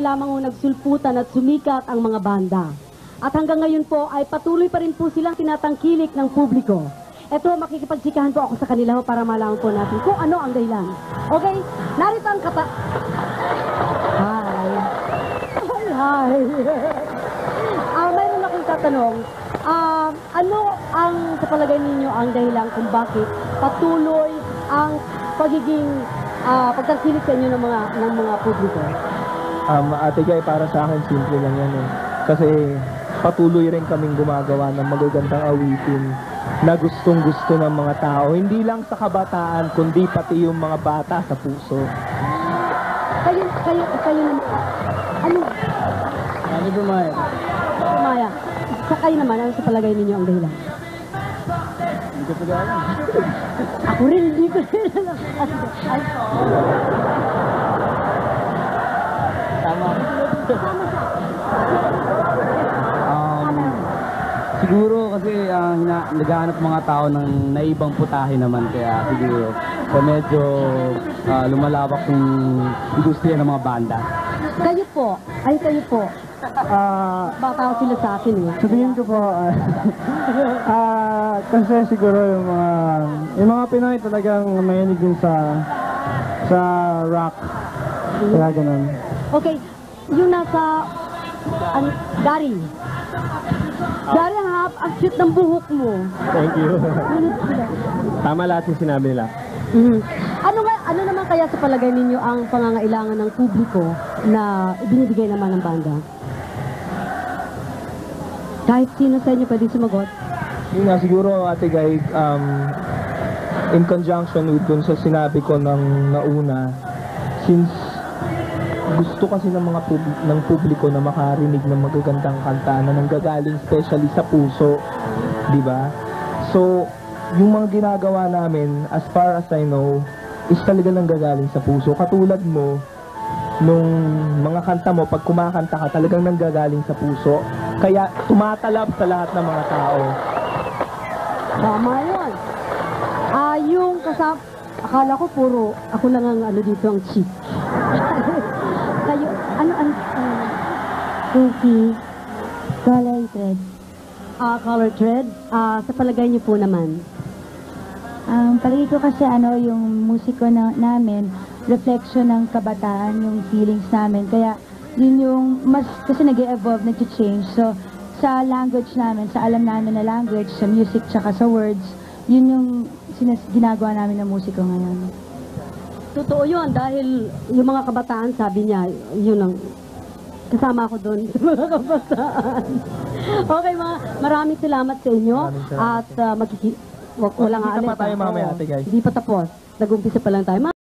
lamang nagsulputan at sumikat ang mga banda. At hanggang ngayon po ay patuloy pa rin po silang tinatangkilik ng publiko. Ito, makikipagsikahan po ako sa kanila para malaman po natin kung ano ang dahilan. Okay, narito ang kata... Hi. Hi. Mayroon akong tatanong. Ano ang sa palagay ninyo ang dahilan kung bakit patuloy ang pagiging pagtangkilik sa inyo ng mga publiko? Ate Jay, para sa akin simple lang yan eh. Kasi patuloy rin kaming gumagawa ng magagandang awitin na gustong-gusto ng mga tao. Hindi lang sa kabataan, kundi pati yung mga bata sa puso. Kayo naman. Ano? Ano Bumaya? Bumaya. Sa kayo naman, ano sa palagay ninyo ang dahilan? Hindi ko pala alam. Ako rin, hindi ko rin alam. Tama. Siguro kasi naghahanap mga tao ng naibang putahe naman, kaya siguro medyo lumalawak yung industriya ng mga banda. Kayo po, bata ko sila sa akin eh. Sabihin ko po, kasi siguro yung mga Pinoy talagang mahilig din sa rock. Kaya ganun. Okay, yung nasa Gary. Gary, ang cute ng buhok mo. Thank you. Tama lahat yung sinabi nila. Ano naman kaya sa palagay ninyo ang pangangailangan ng publiko na ibinibigay naman ng banda? Kahit sino sa inyo pwede sumagot? Yun nga, siguro Ate Guy, in conjunction with dun sa sinabi ko ng nauna, since gusto kasi ng publiko na makarinig ng magagandang kanta na nanggagaling especially sa puso, di ba? So, yung mga ginagawa namin, as far as I know, is talaga nanggagaling sa puso. Katulad mo, nung mga kanta mo, pag kumakanta ka, talagang nanggagaling sa puso. Kaya tumatalab sa lahat ng mga tao. Tama yun. Yung akala ko puro, ako lang ang dito ang chick. Kayo, Cookie, color thread. Color thread. Sa palagay niyo po naman? Palagi ko kasi yung musiko namin, reflection ng kabataan, yung feelings namin. Kaya yun yung mas, kasi nag-evolve, nag-change. So, sa language namin, sa alam namin na language, sa music, tsaka sa words, yun yung ginagawa namin ng musiko ngayon. Totoo yun, dahil yung mga kabataan, sabi niya, yun ang kasama ko doon sa mga kabataan. Okay, maraming salamat sa inyo. At wala nga Hindi pa tayo mamaya, Ate Guy. Hindi pa tapos. Nag-umpisa pa lang tayo.